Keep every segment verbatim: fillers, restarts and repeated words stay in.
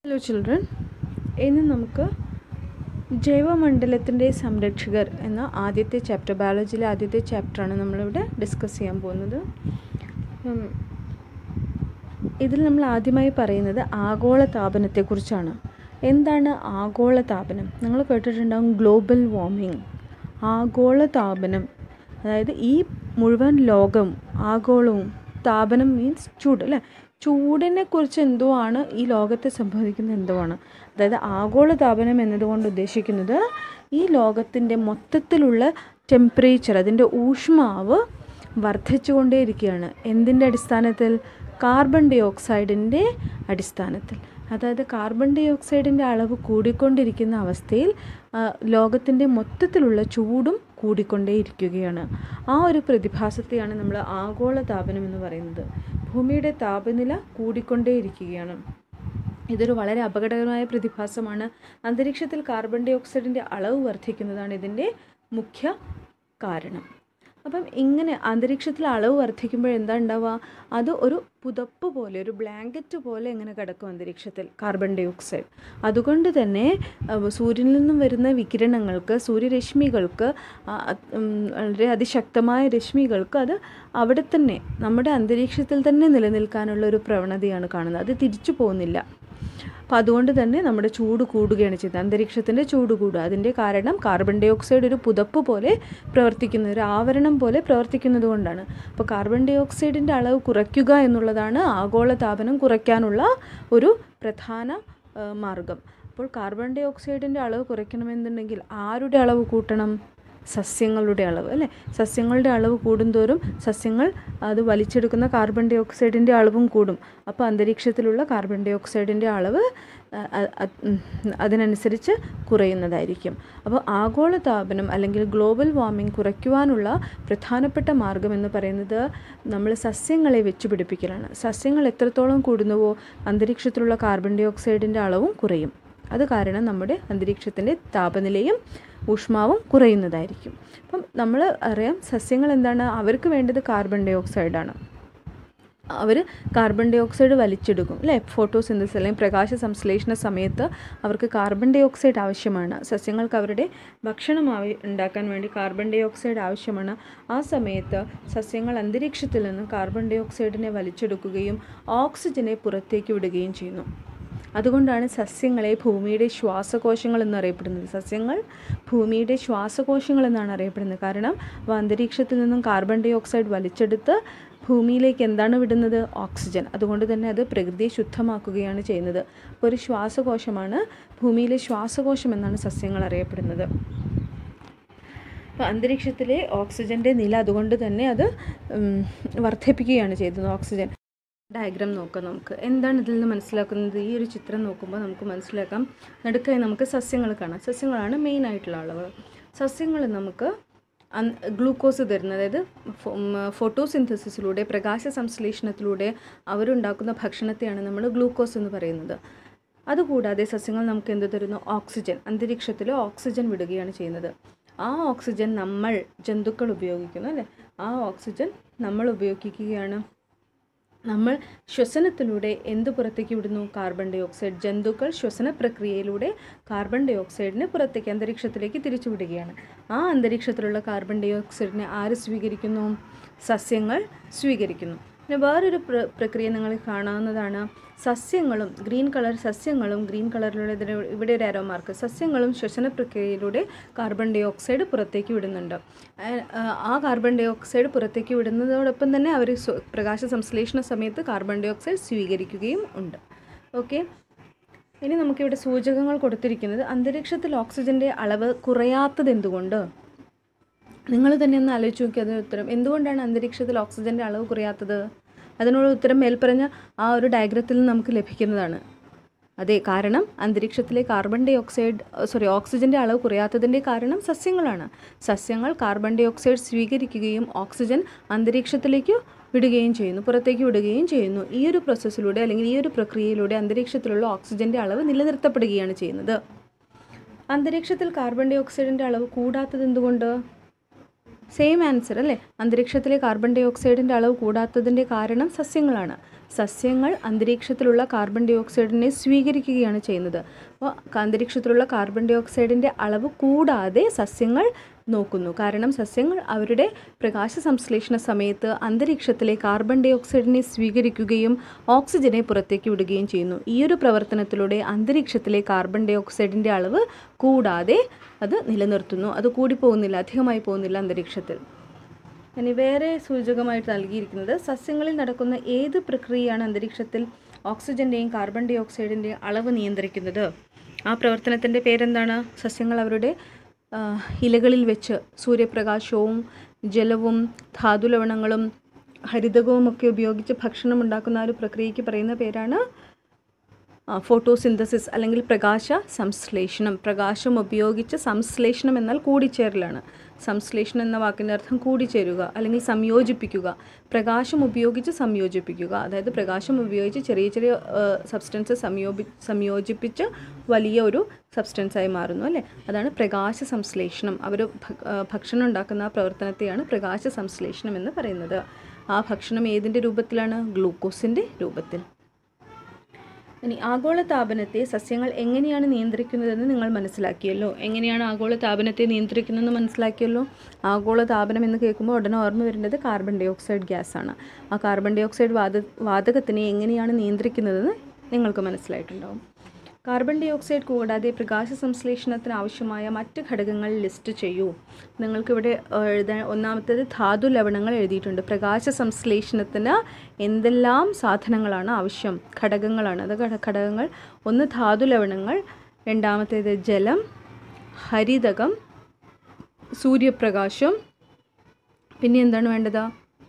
Hello children, ഇന്ന് നമുക്ക് ജൈവമണ്ഡലത്തിൻ്റെ സംരക്ഷകർ എന്ന ആദ്യത്തെ ചാപ്റ്റർ, ബയോളജിയിലെ ആദ്യത്തെ ചാപ്റ്ററാണ് നമ്മളിവിടെ ഡിസ്കസ് ചെയ്യാൻ പോകുന്നത്. ഇതിൽ നമ്മൾ ആദ്യമായി പറയുന്നത് ആഗോളതാപനത്തെക്കുറിച്ചാണ്. എന്താണ് ആഗോളതാപനം? നിങ്ങൾ കേട്ടിട്ടുണ്ടാകും ഗ്ലോബൽ വാർമിംഗ്. ആഗോളതാപനം അതായത് ഈ മുഴുവൻ ലോകം ആഗോളവും, താപനം മീൻസ് ചൂട് അല്ലേ, ചൂടിനെ കുറിച്ച് എന്തോ ആണ് ഈ ലോകത്ത് സംഭവിക്കുന്നത്, എന്തോ ആണ്. അതായത് ആഗോളതാപനം എന്നതുകൊണ്ട് ഉദ്ദേശിക്കുന്നത് ഈ ലോകത്തിൻ്റെ മൊത്തത്തിലുള്ള ടെമ്പറേച്ചർ, അതിൻ്റെ ഊഷ്മാവ് വർദ്ധിച്ചുകൊണ്ടേയിരിക്കുകയാണ്. എന്തിൻ്റെ അടിസ്ഥാനത്തിൽ? കാർബൺ ഡൈ ഓക്സൈഡിൻ്റെ അടിസ്ഥാനത്തിൽ. അതായത് കാർബൺ ഡൈ ഓക്സൈഡിൻ്റെ അളവ് കൂടിക്കൊണ്ടിരിക്കുന്ന അവസ്ഥയിൽ ലോകത്തിൻ്റെ മൊത്തത്തിലുള്ള ചൂടും കൂടിക്കൊണ്ടേയിരിക്കുകയാണ്. ആ ഒരു പ്രതിഭാസത്തെയാണ് നമ്മൾ ആഗോളതാപനം എന്ന് പറയുന്നത്. ഭൂമിയുടെ താപനില കൂടിക്കൊണ്ടേയിരിക്കുകയാണ്. ഇതൊരു വളരെ അപകടകരമായ പ്രതിഭാസമാണ്. അന്തരീക്ഷത്തിൽ കാർബൺ ഡൈ ഓക്സൈഡിൻ്റെ അളവ് വർദ്ധിക്കുന്നതാണ് ഇതിൻ്റെ മുഖ്യ കാരണം. അപ്പം ഇങ്ങനെ അന്തരീക്ഷത്തിൽ അളവ് വർദ്ധിക്കുമ്പോൾ എന്താ ഉണ്ടാവുക? അത് ഒരു പുതപ്പ് പോലെ, ഒരു ബ്ലാങ്കറ്റ് പോലെ ഇങ്ങനെ കിടക്കും അന്തരീക്ഷത്തിൽ കാർബൺ ഡൈ ഓക്സൈഡ്. അതുകൊണ്ട് തന്നെ സൂര്യനിൽ നിന്നും വരുന്ന വികിരണങ്ങൾക്ക്, സൂര്യരശ്മികൾക്ക്, വളരെ അതിശക്തമായ രശ്മികൾക്ക് അത് അവിടെ തന്നെ നമ്മുടെ അന്തരീക്ഷത്തിൽ തന്നെ നിലനിൽക്കാനുള്ള ഒരു പ്രവണതയാണ് കാണുന്നത്. അത് തിരിച്ചു പോകുന്നില്ല. അപ്പോൾ അതുകൊണ്ട് തന്നെ നമ്മുടെ ചൂട് കൂടുകയാണ് ചെയ്യുന്നത്. അന്തരീക്ഷത്തിൻ്റെ ചൂട് കൂടുക. അതിൻ്റെ കാരണം കാർബൺ ഡൈ ഓക്സൈഡ് ഒരു പുതപ്പ് പോലെ പ്രവർത്തിക്കുന്ന, ഒരു ആവരണം പോലെ പ്രവർത്തിക്കുന്നത് കൊണ്ടാണ്. അപ്പോൾ കാർബൺ ഡൈ ഓക്സൈഡിൻ്റെ അളവ് കുറയ്ക്കുക എന്നുള്ളതാണ് ആഗോളതാപനം കുറയ്ക്കാനുള്ള ഒരു പ്രധാന മാർഗം. അപ്പോൾ കാർബൺ ഡൈ ഓക്സൈഡിൻ്റെ അളവ് കുറയ്ക്കണമെന്നുണ്ടെങ്കിൽ ആരുടെ അളവ് കൂട്ടണം? സസ്യങ്ങളുടെ അളവ് അല്ലേ. സസ്യങ്ങളുടെ അളവ് കൂടുന്തോറും സസ്യങ്ങൾ അത് വലിച്ചെടുക്കുന്ന കാർബൺ ഡൈ ഓക്സൈഡിൻ്റെ അളവും കൂടും. അപ്പോൾ അന്തരീക്ഷത്തിലുള്ള കാർബൺ ഡൈ ഓക്സൈഡിൻ്റെ അളവ് അതിനനുസരിച്ച് കുറയുന്നതായിരിക്കും. അപ്പോൾ ആഗോളതാപനം അല്ലെങ്കിൽ ഗ്ലോബൽ വാർമിംഗ് കുറയ്ക്കുവാനുള്ള പ്രധാനപ്പെട്ട മാർഗം എന്ന് പറയുന്നത് നമ്മൾ സസ്യങ്ങളെ വെച്ച് പിടിപ്പിക്കലാണ്. സസ്യങ്ങൾ എത്രത്തോളം കൂടുന്നുവോ അന്തരീക്ഷത്തിലുള്ള കാർബൺ ഡൈ ഓക്സൈഡിൻ്റെ അളവും കുറയും. അത് കാരണം നമ്മുടെ അന്തരീക്ഷത്തിൻ്റെ താപനിലയും ഊഷ്മാവും കുറയുന്നതായിരിക്കും. അപ്പം നമ്മൾ അറിയാം, സസ്യങ്ങൾ എന്താണ്, അവർക്ക് വേണ്ടത് കാർബൺ ഡൈ ഓക്സൈഡാണ്. അവർ കാർബൺ ഡൈ ഓക്സൈഡ് വലിച്ചെടുക്കും അല്ലേ. ഫോട്ടോസിന്തസിസ് അല്ലെങ്കിൽ പ്രകാശ സംശ്ലേഷണ സമയത്ത് അവർക്ക് കാർബൺ ഡൈ ഓക്സൈഡ് ആവശ്യമാണ്. സസ്യങ്ങൾക്ക് അവരുടെ ഭക്ഷണം ആവി ഉണ്ടാക്കാൻ വേണ്ടി കാർബൺ ഡൈ ഓക്സൈഡ് ആവശ്യമാണ്. ആ സമയത്ത് സസ്യങ്ങൾ അന്തരീക്ഷത്തിൽ നിന്ന് കാർബൺ ഡൈ ഓക്സൈഡിനെ വലിച്ചെടുക്കുകയും ഓക്സിജനെ പുറത്തേക്ക് വിടുകയും ചെയ്യുന്നു. അതുകൊണ്ടാണ് സസ്യങ്ങളെ ഭൂമിയുടെ ശ്വാസകോശങ്ങൾ എന്നറിയപ്പെടുന്നത്. സസ്യങ്ങൾ ഭൂമിയുടെ ശ്വാസകോശങ്ങൾ എന്നാണ് അറിയപ്പെടുന്നത്. കാരണം അവ അന്തരീക്ഷത്തിൽ നിന്നും കാർബൺ ഡൈ ഓക്സൈഡ് വലിച്ചെടുത്ത് ഭൂമിയിലേക്ക് എന്താണ് വിടുന്നത്? ഓക്സിജൻ. അതുകൊണ്ട് തന്നെ അത് പ്രകൃതിയെ ശുദ്ധമാക്കുകയാണ് ചെയ്യുന്നത്. അപ്പോൾ ഒരു ശ്വാസകോശമാണ്, ഭൂമിയിലെ ശ്വാസകോശം എന്നാണ് സസ്യങ്ങൾ അറിയപ്പെടുന്നത്. അപ്പോൾ അന്തരീക്ഷത്തിലെ ഓക്സിജൻ്റെ നില അതുകൊണ്ട് തന്നെ അത് വർദ്ധിപ്പിക്കുകയാണ് ചെയ്തത്. ഓക്സിജൻ ഡയഗ്രാം നോക്കാം നമുക്ക്. എന്താണ് ഇതിൽ നിന്ന് മനസ്സിലാക്കുന്നത്? ഈ ഒരു ചിത്രം നോക്കുമ്പോൾ നമുക്ക് മനസ്സിലാക്കാം. നടുക്കായി നമുക്ക് സസ്യങ്ങൾ കാണാം. സസ്യങ്ങളാണ് മെയിൻ ആയിട്ടുള്ള ആളുകൾ. സസ്യങ്ങൾ നമുക്ക് ഗ്ലൂക്കോസ് തരുന്നത്, അതായത് ഫോട്ടോസിന്തസിസിലൂടെ, പ്രകാശ സംശ്ലേഷണത്തിലൂടെ അവരുണ്ടാക്കുന്ന ഭക്ഷണത്തെയാണ് നമ്മൾ ഗ്ലൂക്കോസ് എന്ന് പറയുന്നത്. അതുകൂടാതെ സസ്യങ്ങൾ നമുക്ക് എന്ത് തരുന്നു? ഓക്സിജൻ. അന്തരീക്ഷത്തിൽ ഓക്സിജൻ വിടുകയാണ് ചെയ്യുന്നത്. ആ ഓക്സിജൻ നമ്മൾ ജന്തുക്കൾ ഉപയോഗിക്കുന്നു അല്ലേ. ആ ഓക്സിജൻ നമ്മൾ ഉപയോഗിക്കുകയാണ്. നമ്മൾ ശ്വസനത്തിലൂടെ എന്ത് പുറത്തേക്ക് വിടുന്നു? Carbon dioxide. ജന്തുക്കൾ ശ്വസന പ്രക്രിയയിലൂടെ കാർബൺ ഡൈ ഓക്സൈഡിനെ പുറത്തേക്ക് അന്തരീക്ഷത്തിലേക്ക് തിരിച്ചു വിടുകയാണ്. ആ അന്തരീക്ഷത്തിലുള്ള കാർബൺ ഡൈ ഓക്സൈഡിനെ ആര് സ്വീകരിക്കുന്നു? സസ്യങ്ങൾ സ്വീകരിക്കുന്നു. പിന്നെ വേറൊരു പ്ര പ്രക്രിയ നിങ്ങൾ കാണാവുന്നതാണ്. സസ്യങ്ങളും ഗ്രീൻ കളർ സസ്യങ്ങളും ഗ്രീൻ കളറിലുള്ള ഇതിന് ഇവിടെ ഒരു ആരോ മാർക്ക്, സസ്യങ്ങളും ശ്വസന പ്രക്രിയയിലൂടെ കാർബൺ ഡൈ ഓക്സൈഡ് പുറത്തേക്ക് വിടുന്നുണ്ട്. ആ കാർബൺ ഡൈ ഓക്സൈഡ് പുറത്തേക്ക് വിടുന്നതോടൊപ്പം തന്നെ അവർ പ്രകാശ സംശ്ലേഷണ സമയത്ത് കാർബൺ ഡൈ ഓക്സൈഡ് സ്വീകരിക്കുകയും ഉണ്ട്. ഓക്കെ, ഇനി നമുക്കിവിടെ സൂചകങ്ങൾ കൊടുത്തിരിക്കുന്നത് അന്തരീക്ഷത്തിൽ ഓക്സിജൻ്റെ അളവ് കുറയാത്തത് എന്തുകൊണ്ട്? നിങ്ങൾ തന്നെ ഒന്ന് ആലോചിച്ച് നോക്കി അതിന് ഉത്തരം. എന്തുകൊണ്ടാണ് അന്തരീക്ഷത്തിൽ ഓക്സിജൻ്റെ അളവ് കുറയാത്തത്? അതിനുള്ള ഉത്തരം മേൽപ്പറഞ്ഞ ആ ഒരു ഡയഗ്രത്തിൽ നിന്ന് നമുക്ക് ലഭിക്കുന്നതാണ്. അതെ, കാരണം അന്തരീക്ഷത്തിലെ കാർബൺ ഡൈ ഓക്സൈഡ് സോറി ഓക്സിജൻ്റെ അളവ് കുറയാത്തതിൻ്റെ കാരണം സസ്യങ്ങളാണ്. സസ്യങ്ങൾ കാർബൺ ഡൈ ഓക്സൈഡ് സ്വീകരിക്കുകയും ഓക്സിജൻ അന്തരീക്ഷത്തിലേക്ക് വിടുകയും ചെയ്യുന്നു, പുറത്തേക്ക് വിടുകയും ചെയ്യുന്നു. ഈ ഒരു പ്രോസസ്സിലൂടെ അല്ലെങ്കിൽ ഈ ഒരു പ്രക്രിയയിലൂടെ അന്തരീക്ഷത്തിലുള്ള ഓക്സിജൻ്റെ അളവ് നിലനിർത്തപ്പെടുകയാണ് ചെയ്യുന്നത്. അന്തരീക്ഷത്തിൽ കാർബൺ ഡൈ ഓക്സൈഡിൻ്റെ അളവ് കൂടാത്തത് എന്തുകൊണ്ട്? സെയിം ആൻസർ അല്ലേ. അന്തരീക്ഷത്തിലെ കാർബൺ ഡൈ ഓക്സൈഡിൻ്റെ അളവ് കൂടാത്തതിൻ്റെ കാരണം സസ്യങ്ങളാണ്. സസ്യങ്ങൾ അന്തരീക്ഷത്തിലുള്ള കാർബൺ ഡൈ ഓക്സൈഡിനെ സ്വീകരിക്കുകയാണ് ചെയ്യുന്നത്. അപ്പോൾ അന്തരീക്ഷത്തിലുള്ള കാർബൺ ഡൈ ഓക്സൈഡിൻ്റെ അളവ് കൂടാതെ സസ്യങ്ങൾ നോക്കുന്നു. കാരണം സസ്യങ്ങൾ അവരുടെ പ്രകാശ സംശ്ലേഷണ സമയത്ത് അന്തരീക്ഷത്തിലെ കാർബൺ ഡൈ ഓക്സൈഡിനെ സ്വീകരിക്കുകയും ഓക്സിജനെ പുറത്തേക്ക് വിടുകയും ചെയ്യുന്നു. ഈ ഒരു പ്രവർത്തനത്തിലൂടെ അന്തരീക്ഷത്തിലെ കാർബൺ ഡൈ ഓക്സൈഡിൻ്റെ അളവ് കൂടാതെ അത് നിലനിർത്തുന്നു. അത് കൂടി പോകുന്നില്ല, അധികമായി പോകുന്നില്ല അന്തരീക്ഷത്തിൽ. ഇനി വേറെ സൂചകമായിട്ട് നൽകിയിരിക്കുന്നത് സസ്യങ്ങളിൽ നടക്കുന്ന ഏത് പ്രക്രിയയാണ് അന്തരീക്ഷത്തിൽ ഓക്സിജൻ്റെയും കാർബൺ ഡൈ ഓക്സൈഡിൻ്റെയും അളവ് നിയന്ത്രിക്കുന്നത്? ആ പ്രവർത്തനത്തിൻ്റെ പേരെന്താണ്? സസ്യങ്ങൾ അവരുടെ ഇലകളിൽ വെച്ച് സൂര്യപ്രകാശവും ജലവും ധാതുലവണങ്ങളും ഹരിതകവും ഒക്കെ ഉപയോഗിച്ച് ഭക്ഷണം ഉണ്ടാക്കുന്ന ആ ഒരു പ്രക്രിയയ്ക്ക് പറയുന്ന പേരാണ് ഫോട്ടോസിന്തസിസ് അല്ലെങ്കിൽ പ്രകാശ സംശ്ലേഷണം. പ്രകാശം ഉപയോഗിച്ച് സംശ്ലേഷണം എന്നാൽ കൂടിച്ചേരലാണ്. സംശ്ലേഷണം എന്ന വാക്കിൻ്റെ അർത്ഥം കൂടിച്ചേരുക അല്ലെങ്കിൽ സംയോജിപ്പിക്കുക. പ്രകാശം ഉപയോഗിച്ച് സംയോജിപ്പിക്കുക, അതായത് പ്രകാശം ഉപയോഗിച്ച് ചെറിയ ചെറിയ സബ്സ്റ്റൻസ് സംയോജി സംയോജിപ്പിച്ച് വലിയ ഒരു സബ്സ്റ്റൻസായി മാറുന്നു അല്ലേ, അതാണ് പ്രകാശ സംശ്ലേഷണം. അവർ ഭക്ഷണം ഉണ്ടാക്കുന്ന ആ പ്രവർത്തനത്തെയാണ് പ്രകാശ സംശ്ലേഷണം എന്ന് പറയുന്നത്. ആ ഭക്ഷണം ഏതിൻ്റെ രൂപത്തിലാണ്? ഗ്ലൂക്കോസിൻ്റെ രൂപത്തിൽ. ഇനി ആഗോളതാപനത്തെ സസ്യങ്ങൾ എങ്ങനെയാണ് നിയന്ത്രിക്കുന്നതെന്ന് നിങ്ങൾ മനസ്സിലാക്കിയല്ലോ. എങ്ങനെയാണ് ആഗോളതാപനത്തെ നിയന്ത്രിക്കുന്നതെന്ന് മനസ്സിലാക്കിയല്ലോ. ആഗോളതാപനം എന്ന് കേൾക്കുമ്പോൾ ഉടനെ ഓർമ്മ വരേണ്ടത് കാർബൺ ഡൈ ഓക്സൈഡ് ഗ്യാസാണ്. ആ കാർബൺ ഡൈ ഓക്സൈഡ് വാത വാതകത്തിനെ എങ്ങനെയാണ് നിയന്ത്രിക്കുന്നതെന്ന് നിങ്ങൾക്ക് മനസ്സിലായിട്ടുണ്ടാവും. കാർബൺ ഡൈ ഓക്സൈഡ് കൂടാതെ പ്രകാശ സംശ്ലേഷണത്തിന് ആവശ്യമായ മറ്റ് ഘടകങ്ങൾ ലിസ്റ്റ് ചെയ്യൂ. നിങ്ങൾക്കിവിടെ എഴുതാൻ ഒന്നാമത്തേത് ധാതു ലവണങ്ങൾ എഴുതിയിട്ടുണ്ട്. പ്രകാശ സംശ്ലേഷണത്തിന് എന്തെല്ലാം സാധനങ്ങളാണ് ആവശ്യം? ഘടകങ്ങളാണ് അത്. ഘടകങ്ങൾ ഒന്ന് ധാതു ലവണങ്ങൾ, രണ്ടാമത്തേത് ജലം, ഹരിതകം, സൂര്യപ്രകാശം, പിന്നെ എന്താണ് വേണ്ടത്?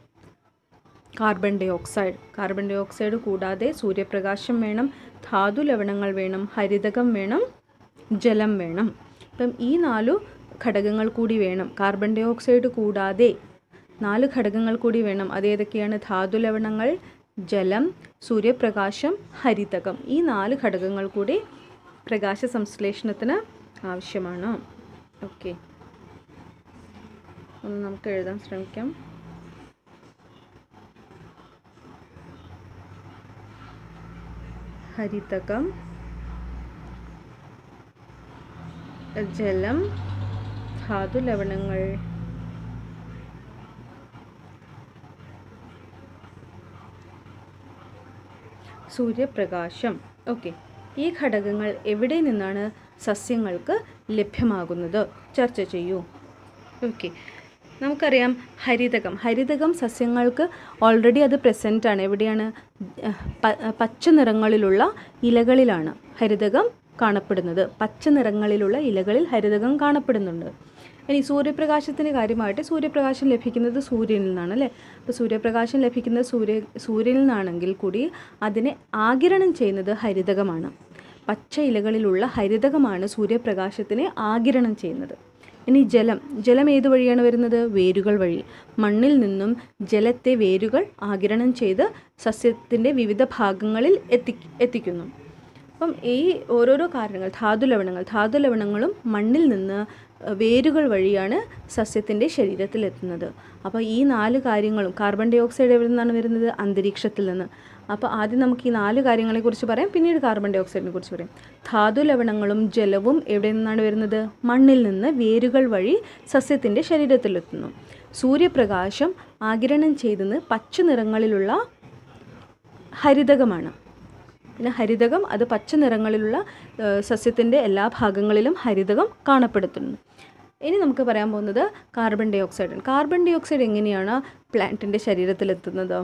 Carbon dioxide. Carbon dioxide കൂടാതെ സൂര്യപ്രകാശം വേണം, ധാതു ലവണങ്ങൾ വേണം, ഹരിതകം വേണം, ജലം വേണം. അപ്പം ഈ നാലു ഘടകങ്ങൾ കൂടി വേണം. കാർബൺ ഡൈ ഓക്സൈഡ് കൂടാതെ നാല് ഘടകങ്ങൾ കൂടി വേണം. അതേതൊക്കെയാണ്? ധാതു ലവണങ്ങൾ, ജലം, സൂര്യപ്രകാശം, ഹരിതകം. ഈ നാല് ഘടകങ്ങൾ കൂടി പ്രകാശ സംശ്ലേഷണത്തിന് ആവശ്യമാണ്. ഓക്കെ, ഒന്ന് നമുക്ക് എഴുതാൻ ശ്രമിക്കാം. ഹരിതകം, ജലം, ധാതു ലവണങ്ങൾ, സൂര്യപ്രകാശം. ഓക്കെ, ഈ ഘടകങ്ങൾ എവിടെ നിന്നാണ് സസ്യങ്ങൾക്ക് ലഭ്യമാകുന്നത്? ചർച്ച ചെയ്യൂ. ഓക്കെ, നമുക്കറിയാം ഹരിതകം. ഹരിതകം സസ്യങ്ങൾക്ക് ഓൾറെഡി അത് പ്രസൻ്റ് ആണ്. എവിടെയാണ്? പച്ച നിറങ്ങളിലുള്ള ഇലകളിലാണ് ഹരിതകം കാണപ്പെടുന്നത്. പച്ച നിറങ്ങളിലുള്ള ഇലകളിൽ ഹരിതകം കാണപ്പെടുന്നുണ്ട്. ഇനി സൂര്യപ്രകാശത്തിൻ്റെ കാര്യമായിട്ട് സൂര്യപ്രകാശം ലഭിക്കുന്നത് സൂര്യനിൽ നിന്നാണ് അല്ലേ. അപ്പോൾ സൂര്യപ്രകാശം ലഭിക്കുന്നത് സൂര്യ സൂര്യനിൽ നിന്നാണെങ്കിൽ കൂടി അതിനെ ആഗിരണം ചെയ്യുന്നത് ഹരിതകമാണ്. പച്ച ഇലകളിലുള്ള ഹരിതകമാണ് സൂര്യപ്രകാശത്തിനെ ആഗിരണം ചെയ്യുന്നത്. ഇനി ജലം. ജലം ഏതു വഴിയാണ് വരുന്നത്? വേരുകൾ വഴി. മണ്ണിൽ നിന്നും ജലത്തെ വേരുകൾ ആഗിരണം ചെയ്ത് സസ്യത്തിൻ്റെ വിവിധ ഭാഗങ്ങളിൽ എത്തി എത്തിക്കുന്നു. അപ്പം ഈ ഓരോരോ കാരണങ്ങൾ, ധാതു ലവണങ്ങൾ ധാതു ലവണങ്ങളും മണ്ണിൽ നിന്ന് വേരുകൾ വഴിയാണ് സസ്യത്തിൻ്റെ ശരീരത്തിലെത്തുന്നത്. അപ്പോൾ ഈ നാല് കാര്യങ്ങളും, കാർബൺ ഡൈ ഓക്സൈഡ് എവിടെ നിന്നാണ് വരുന്നത്? അന്തരീക്ഷത്തിൽ നിന്ന്. അപ്പോൾ ആദ്യം നമുക്ക് ഈ നാല് കാര്യങ്ങളെക്കുറിച്ച് പറയാം, പിന്നീട് കാർബൺ ഡൈ ഓക്സൈഡിനെ കുറിച്ച് പറയാം. ധാതു ലവണങ്ങളും ജലവും എവിടെ നിന്നാണ് വരുന്നത്? മണ്ണിൽ നിന്ന് വേരുകൾ വഴി സസ്യത്തിൻ്റെ ശരീരത്തിലെത്തുന്നു. സൂര്യപ്രകാശം ആഗിരണം ചെയ്തെന്ന് പച്ച നിറങ്ങളിലുള്ള ഹരിതകമാണ്. പിന്നെ ഹരിതകം അത് പച്ച നിറങ്ങളിലുള്ള സസ്യത്തിൻ്റെ എല്ലാ ഭാഗങ്ങളിലും ഹരിതകം കാണപ്പെടുത്തുന്നു. ഇനി നമുക്ക് പറയാൻ പോകുന്നത് കാർബൺ ഡൈ ഓക്സൈഡാണ്. കാർബൺ ഡൈ ഓക്സൈഡ് എങ്ങനെയാണ് പ്ലാന്റിൻ്റെ ശരീരത്തിലെത്തുന്നത്?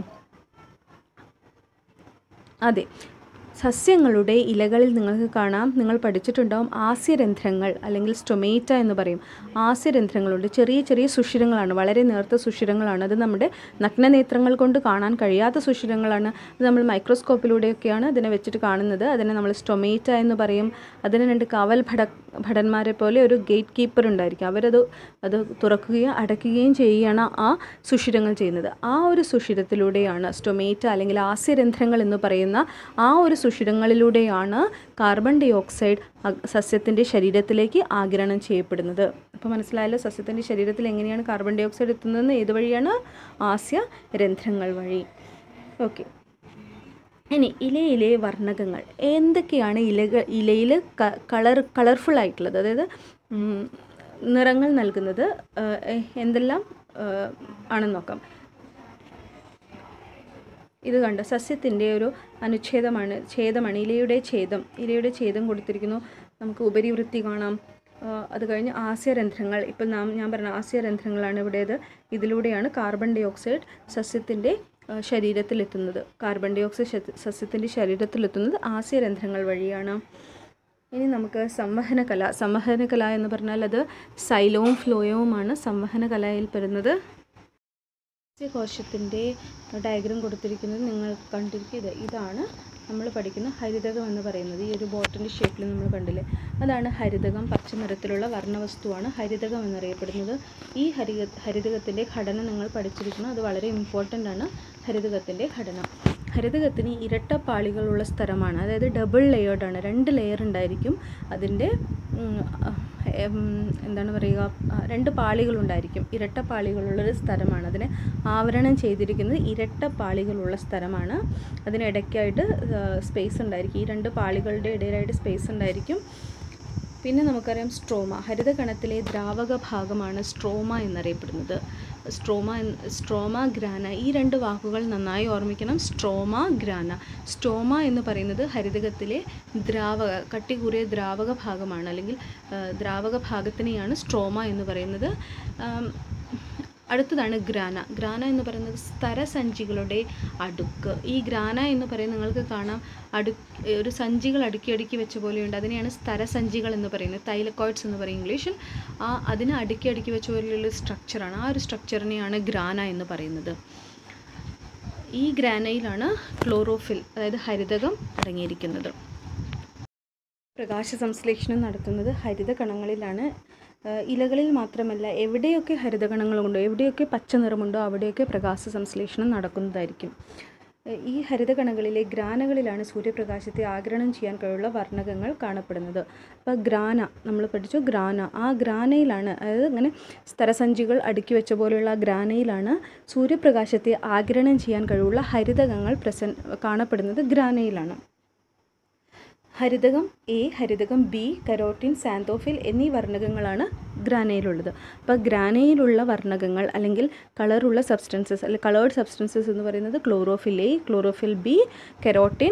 അതെ, സസ്യങ്ങളുടെ ഇലകളിൽ നിങ്ങൾക്ക് കാണാം, നിങ്ങൾ പഠിച്ചിട്ടുണ്ടാവും, ആസ്യരന്ധ്രങ്ങൾ അല്ലെങ്കിൽ സ്റ്റൊമേറ്റ എന്ന് പറയും. ആസ്യരന്ധ്രങ്ങളുണ്ട്. ചെറിയ ചെറിയ സുഷിരങ്ങളാണ്, വളരെ നേർത്ത സുഷിരങ്ങളാണ്. അത് നമ്മുടെ നഗ്നനേത്രങ്ങൾ കൊണ്ട് കാണാൻ കഴിയാത്ത സുഷിരങ്ങളാണ്. അത് നമ്മൾ മൈക്രോസ്കോപ്പിലൂടെയൊക്കെയാണ് അതിനെ വെച്ചിട്ട് കാണുന്നത്. അതിനെ നമ്മൾ സ്റ്റൊമേറ്റ എന്ന് പറയും. അതിന് രണ്ട് കാവൽ ഭട ഭടന്മാരെ പോലെ ഒരു ഗേറ്റ് കീപ്പർ ഉണ്ടായിരിക്കും. അവരത് അത് തുറക്കുകയും അടയ്ക്കുകയും ചെയ്യുകയാണ് ആ സുഷിരങ്ങൾ ചെയ്യുന്നത്. ആ ഒരു സുഷിരത്തിലൂടെയാണ് സ്റ്റൊമേറ്റ അല്ലെങ്കിൽ ആസ്യരന്ധ്രങ്ങൾ എന്ന് പറയുന്ന ആ ഒരു സുഷിരങ്ങളിലൂടെയാണ് കാർബൺ ഡൈ ഓക്സൈഡ് സസ്യത്തിൻ്റെ ശരീരത്തിലേക്ക് ആഗിരണം ചെയ്യപ്പെടുന്നത്. അപ്പോൾ മനസ്സിലായല്ലോ സസ്യത്തിൻ്റെ ശരീരത്തിൽ എങ്ങനെയാണ് കാർബൺ ഡൈ ഓക്സൈഡ് എത്തുന്നതെന്ന്? ഏത് വഴിയാണ്? ആസ്യരന്ധ്രങ്ങൾ വഴി. ഓക്കെ, ഇനി ഇലയിലെ വർണ്ണകങ്ങൾ എന്തൊക്കെയാണ് ഇലകൾ ഇലയിൽ കളർ കളർഫുൾ ആയിട്ടുള്ളത്, അതായത് നിറങ്ങൾ നൽകുന്നത് എന്തെല്ലാം ആണെന്ന് നോക്കാം. ഇത് കണ്ട സസ്യത്തിൻ്റെ ഒരു അനുച്ഛേദമാണ് ഛേദമാണ് ഇലയുടെ ഛേദം ഇലയുടെ ഛേദം കൊടുത്തിരിക്കുന്നു. നമുക്ക് ഉപരിവൃത്തി കാണാം. അത് കഴിഞ്ഞ് ആസ്യരന്ധ്രങ്ങൾ, ഇപ്പം നാം ഞാൻ പറഞ്ഞ ആസ്യരന്ധ്രങ്ങളാണ് ഇവിടേത്. ഇതിലൂടെയാണ് കാർബൺ ഡൈ ഓക്സൈഡ് സസ്യത്തിൻ്റെ ശരീരത്തിലെത്തുന്നത്. കാർബൺ ഡൈ ഓക്സൈഡ് സസ്യത്തിൻ്റെ ശരീരത്തിലെത്തുന്നത് ആസ്യരന്ധ്രങ്ങൾ വഴിയാണ്. ഇനി നമുക്ക് സംവഹന കല. സംവഹന കല എന്ന് പറഞ്ഞാൽ അത് സൈലവും ഫ്ലോയവുമാണ് സംവഹന കലയിൽ പെടുന്നത്. കോശത്തിൻ്റെ ഡയഗ്രം കൊടുത്തിരിക്കുന്നത് നിങ്ങൾ കണ്ടിരിക്കുന്നത് ഇതാണ് നമ്മൾ പഠിക്കുന്ന ഹരിതകം എന്ന് പറയുന്നത്. ഈ ഒരു ബോട്ടിൻ്റെ ഷേപ്പിൽ നമ്മൾ കണ്ടില്ലേ, അതാണ് ഹരിതകം. പച്ച നിറത്തിലുള്ള വർണ്ണവസ്തുവാണ് ഹരിതകം എന്നറിയപ്പെടുന്നത്. ഈ ഹരിത ഹരിതകത്തിൻ്റെ ഘടന നിങ്ങൾ പഠിച്ചിരിക്കണം, അത് വളരെ ഇമ്പോർട്ടൻ്റ് ആണ്. ഹരിതകത്തിൻ്റെ ഘടന, ഹരിതകത്തിന് ഇരട്ട പാളികളുള്ള സ്ഥലമാണ്, അതായത് ഡബിൾ ലെയേർഡാണ്. രണ്ട് ലെയർ ഉണ്ടായിരിക്കും, അതിൻ്റെ എന്താണ് പറയുക, രണ്ട് പാളികളുണ്ടായിരിക്കും. ഇരട്ട പാളികളുള്ളൊരു സ്ഥലമാണ്, അതിനെ ആവരണം ചെയ്തിരിക്കുന്നത് ഇരട്ട പാളികളുള്ള സ്ഥലമാണ്. അതിനിടയ്ക്കായിട്ട് സ്പേസ് ഉണ്ടായിരിക്കും, ഈ രണ്ട് പാളികളുടെ ഇടയിലായിട്ട് സ്പേസ് ഉണ്ടായിരിക്കും. പിന്നെ നമുക്കറിയാം സ്ട്രോമ, ഹരിതകണത്തിലെ ദ്രാവക ഭാഗമാണ് സ്ട്രോമ എന്നറിയപ്പെടുന്നത്. സ്ട്രോമ സ്ട്രോമ ഗ്രാന, ഈ രണ്ട് വാക്കുകൾ നന്നായി ഓർമ്മിക്കണം. Stroma grana. സ്ട്രോമ എന്ന് പറയുന്നത് ഹരിതകത്തിലെ ദ്രാവക കട്ടി കൂറിയ ദ്രാവക ഭാഗമാണ്, അല്ലെങ്കിൽ ദ്രാവക ഭാഗത്തിനെയാണ് സ്ട്രോമ എന്ന് പറയുന്നത്. അടുത്തതാണ് ഗ്രാന. ഗ്രാന എന്ന് പറയുന്നത് സ്തരസഞ്ചികളുടെ അടുക്ക്. ഈ ഗ്രാന എന്ന് പറയുന്നത് നിങ്ങൾക്ക് കാണാം, അടു ഒരു സഞ്ചികൾ അടുക്കി അടുക്കി വെച്ച പോലെയുണ്ട്, അതിനെയാണ് സ്തരസഞ്ചികൾ എന്ന് പറയുന്നത്. തൈലക്കോയിഡ്സ് എന്ന് പറയും ഇംഗ്ലീഷിൽ. ആ അതിനെ അടുക്കി അടുക്കി വെച്ച പോലെയുള്ള സ്ട്രക്ചറാണ്, ആ ഒരു സ്ട്രക്ചറിനെയാണ് ഗ്രാന എന്ന് പറയുന്നത്. ഈ ഗ്രാനയിലാണ് ക്ലോറോഫിൽ, അതായത് ഹരിതകം അടങ്ങിയിരിക്കുന്നത്. പ്രകാശ സംശ്ലേഷണം നടത്തുന്നത് ഹരിത കണങ്ങളിലാണ്. ഇലകളിൽ മാത്രമല്ല, എവിടെയൊക്കെ ഹരിതകണങ്ങളുണ്ടോ, എവിടെയൊക്കെ പച്ച നിറമുണ്ടോ അവിടെയൊക്കെ പ്രകാശ സംശ്ലേഷണം നടക്കുന്നതായിരിക്കും. ഈ ഹരിതകണങ്ങളിലെ ഗ്രാനകളിലാണ് സൂര്യപ്രകാശത്തെ ആഗിരണം ചെയ്യാൻ കഴിവുള്ള വർണ്ണകങ്ങൾ കാണപ്പെടുന്നത്. അപ്പോൾ ഗ്രാന നമ്മൾ പഠിച്ചു, ഗ്രാന. ആ ഗ്രാനയിലാണ്, അതായത് ഇങ്ങനെ സ്തരസഞ്ചികൾ അടുക്കി വെച്ച പോലെയുള്ള ആ ഗ്രാനയിലാണ് സൂര്യപ്രകാശത്തെ ആഗിരണം ചെയ്യാൻ കഴിവുള്ള ഹരിതകങ്ങൾ പ്രസൻ കാണപ്പെടുന്നത് ഗ്രാനയിലാണ്. ഹരിതകം എ, ഹരിതകം ബി, കരോട്ടിൻ, സാന്തോഫിൽ എന്നീ വർണ്ണകങ്ങളാണ് ഗ്രാനയിലുള്ളത്. അപ്പോൾ ഗ്രാനയിലുള്ള വർണ്ണകങ്ങൾ അല്ലെങ്കിൽ കളറുള്ള സബ്സ്റ്റൻസസ് അല്ലെങ്കിൽ കളേർഡ് സബ്സ്റ്റൻസസ് എന്ന് പറയുന്നത് chlorophyll A, chlorophyll B, carotene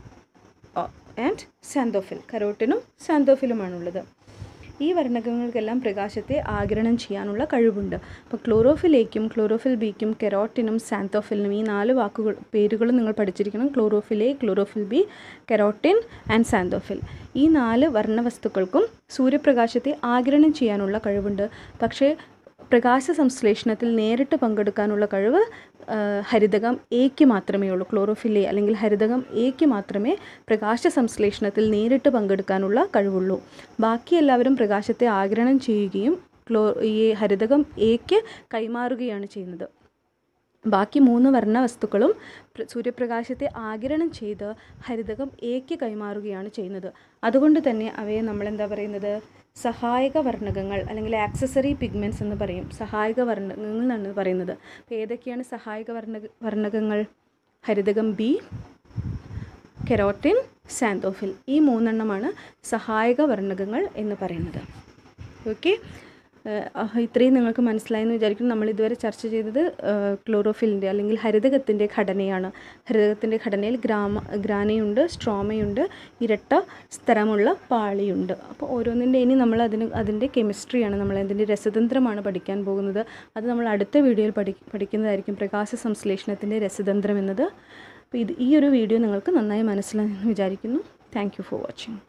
and xanthophyll. കരോട്ടിനും സാന്തോഫിലുമാണുള്ളത്. ഈ വർണ്ണകങ്ങൾക്കെല്ലാം പ്രകാശത്തെ ആഗിരണം ചെയ്യാനുള്ള കഴിവുണ്ട്. അപ്പോൾ ക്ലോറോഫിൽ എയ്ക്കും ക്ലോറോഫിൽ ബിക്കും കെരോട്ടിനും സാന്തോഫിലിനും ഈ നാല് വാക്കുകൾ പേരുകളും നിങ്ങൾ പഠിച്ചിരിക്കണം. Chlorophyll A, chlorophyll B, carotene and xanthophyll. ഈ നാല് വർണ്ണവസ്തുക്കൾക്കും സൂര്യപ്രകാശത്തെ ആഗിരണം ചെയ്യാനുള്ള കഴിവുണ്ട്. പക്ഷേ പ്രകാശ സംശ്ലേഷണത്തിൽ നേരിട്ട് പങ്കെടുക്കാനുള്ള കഴിവ് ഹരിതകം എക്ക് മാത്രമേ ഉള്ളൂ. ക്ലോറോഫിൽ എ അല്ലെങ്കിൽ ഹരിതകം എക്ക് മാത്രമേ പ്രകാശ സംശ്ലേഷണത്തിൽ നേരിട്ട് പങ്കെടുക്കാനുള്ള കഴിവുള്ളൂ. ബാക്കി എല്ലാവരും പ്രകാശത്തെ ആഗിരണം ചെയ്യുകയും ക്ലോ ഈ ഹരിതകം എക്ക് കൈമാറുകയാണ് ചെയ്യുന്നത്. ബാക്കി മൂന്ന് വർണ്ണവസ്തുക്കളും സൂര്യപ്രകാശത്തെ ആഗിരണം ചെയ്ത് ഹരിതകം എക്ക് കൈമാറുകയാണ് ചെയ്യുന്നത്. അതുകൊണ്ട് തന്നെ അവയെ നമ്മളെന്താ പറയുന്നത്, സഹായക വർണ്ണകങ്ങൾ അല്ലെങ്കിൽ ആക്സസറി പിഗ്മെൻറ്റ്സ് എന്ന് പറയും. സഹായക വർണ്ണകങ്ങൾ എന്നാണ് പറയുന്നത്. അപ്പോൾ ഏതൊക്കെയാണ് സഹായക വർണ്ണ വർണ്ണകങ്ങൾ? ഹരിതകം ബി, കെരോട്ടിൻ, സാന്തോഫിൽ. ഈ മൂന്നെണ്ണമാണ് സഹായക വർണ്ണകങ്ങൾ എന്ന് പറയുന്നത്. ഓക്കെ, ഇത്രയും നിങ്ങൾക്ക് മനസ്സിലായെന്ന് വിചാരിക്കുന്നു. നമ്മൾ ഇതുവരെ ചർച്ച ചെയ്തത് ക്ലോറോഫിലിൻ്റെ അല്ലെങ്കിൽ ഹരിതകത്തിൻ്റെ ഘടനയാണ്. ഹരിതകത്തിൻ്റെ ഘടനയിൽ ഗ്രാമ ഗ്രാനയുണ്ട്, സ്ട്രോമയുണ്ട്, ഇരട്ട സ്ഥലമുള്ള പാളിയുണ്ട്. അപ്പോൾ ഓരോന്നിൻ്റെ ഇനി നമ്മൾ അതിന് അതിൻ്റെ കെമിസ്ട്രിയാണ്, നമ്മൾ അതിൻ്റെ രസതന്ത്രമാണ് പഠിക്കാൻ പോകുന്നത്. അത് നമ്മൾ അടുത്ത വീഡിയോയിൽ പഠി പഠിക്കുന്നതായിരിക്കും പ്രകാശ സംശ്ലേഷണത്തിൻ്റെ രസതന്ത്രം എന്നത്. അപ്പോൾ ഇത് ഈ ഒരു വീഡിയോ നിങ്ങൾക്ക് നന്നായി മനസ്സിലായെന്ന് വിചാരിക്കുന്നു. Thank you for watching.